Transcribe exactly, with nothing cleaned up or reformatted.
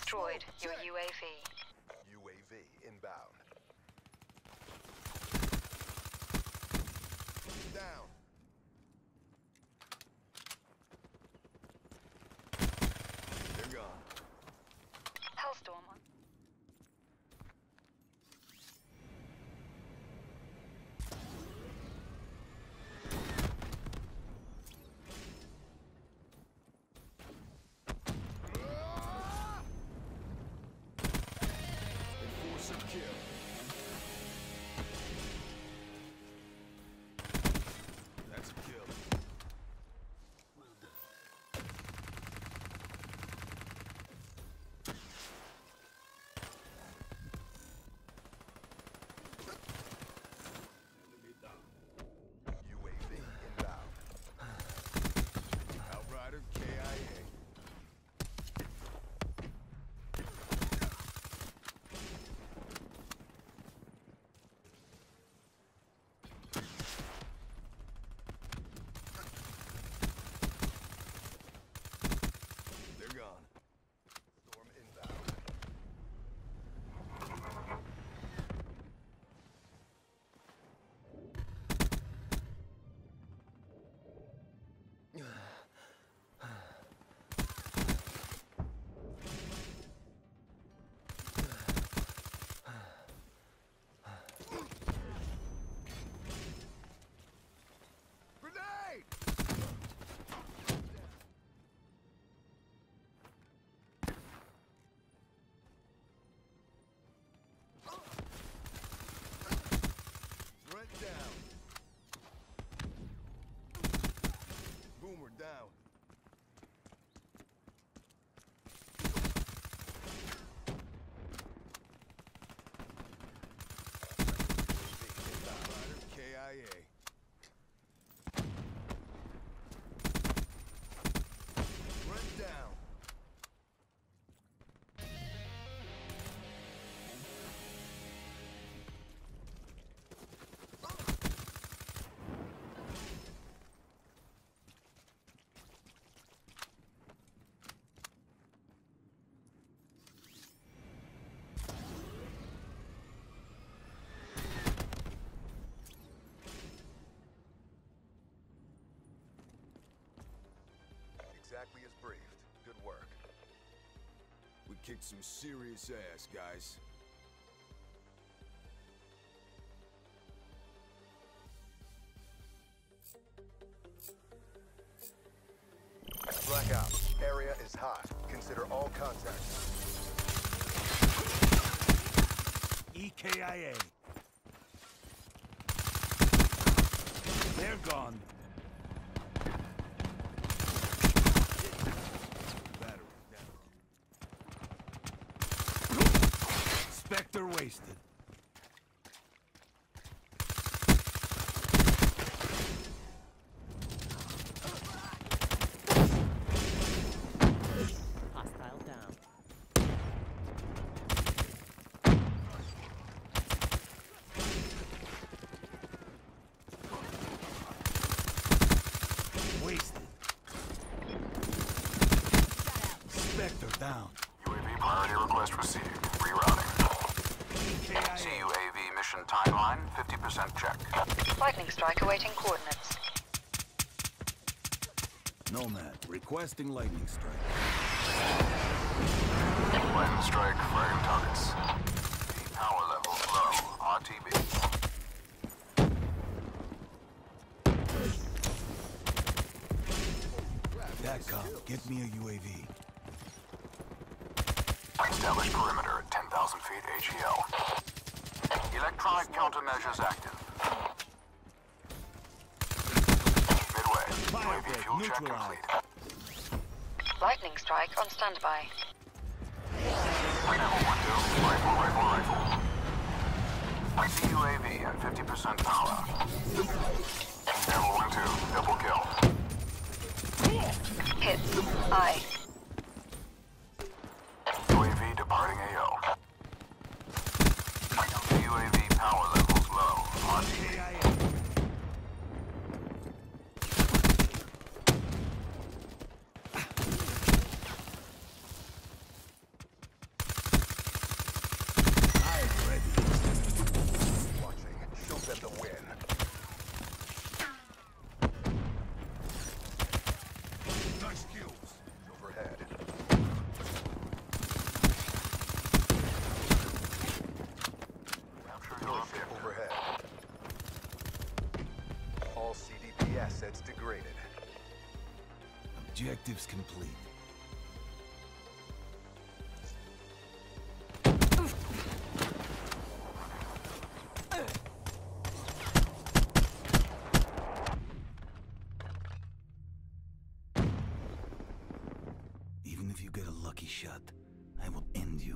destroyed your U A V. U A V inbound. Down. They're gone. Hellstorm on. Enforcer kill. That's a kill. Well done. Enemy down. U A V inbound. Outrider K I A. They're gone. Storm inbound. Grenade! Threat down. Boomer down. Rider K I A. Threat down. Exactly as briefed. Good work. We kicked some serious ass, guys. Blackout. Area is hot. Consider all contacts. E K I A. They're gone. Battery down. Spectre wasted. Hostile down. Wasted. Spectre down. U A V priority request received. Rerouting. C U A V mission timeline, fifty percent check. Lightning strike awaiting coordinates. Nomad, requesting lightning strike. Lightning strike, firing targets. The power level low. R T B. Datcom, get me a U A V. Establish perimeter at ten thousand feet A G L. Electronic countermeasures active. Midway. U A V Firebreak fuel check neutralized. complete. Lightning strike on standby. Level one two. Rifle, rifle, rifle. C U A V at fifty percent power. Level one two. Double kill. Hits. Aye. U A V departing A O. U A V power levels low. R T B. K I A. Objectives complete. Even if you get a lucky shot, I will end you.